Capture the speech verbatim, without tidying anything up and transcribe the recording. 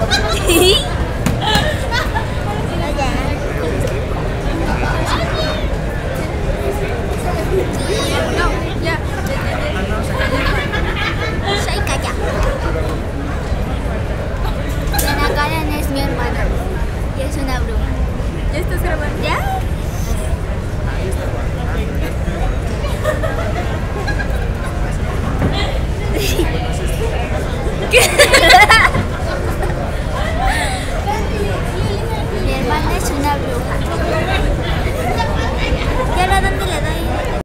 Karen es mi hermana y es una bruja. ¿Ya estás grabando? ¿Ya?